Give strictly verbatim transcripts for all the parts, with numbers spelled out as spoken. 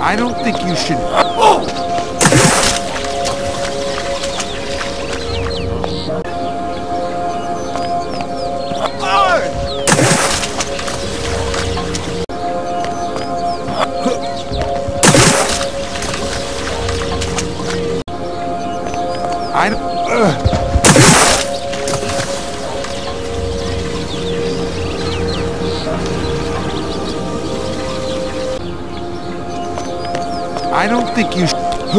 I don't think you should... Oh! I don't... Ugh. I don't think you should...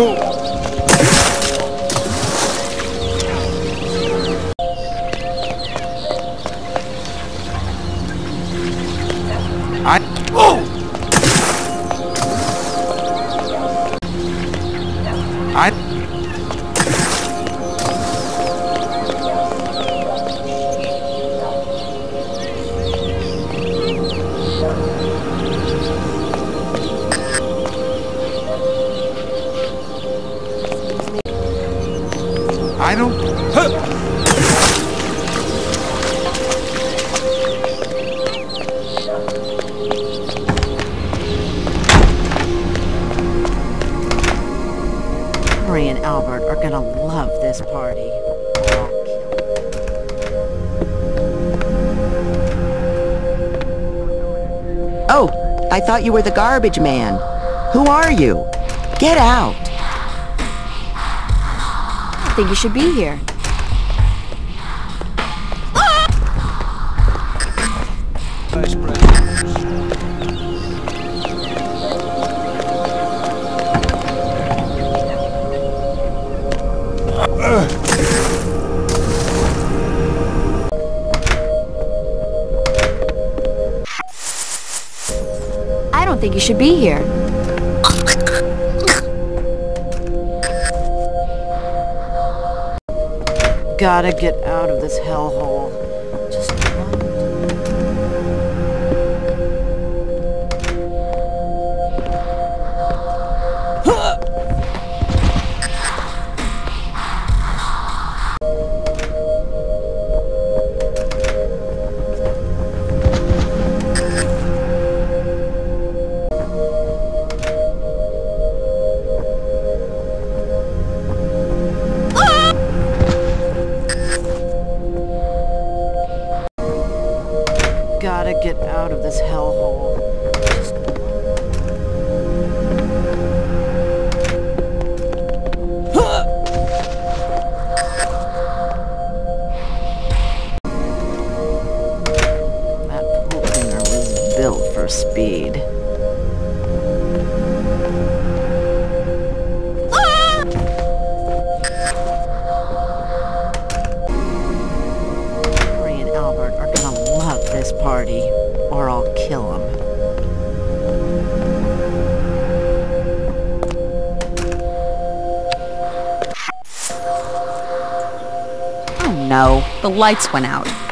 I... Oh! I... I don't... Huh. Murray and Albert are gonna love this party. Oh, I thought you were the garbage man. Who are you? Get out! I think you should be here. I don't think you should be here. Gotta get out of this hellhole. Just one. Gotta get out of this hellhole. Just that pool cleaner was built for speed. Murray and Albert are gonna love this party, or I'll kill them. Oh no, the lights went out.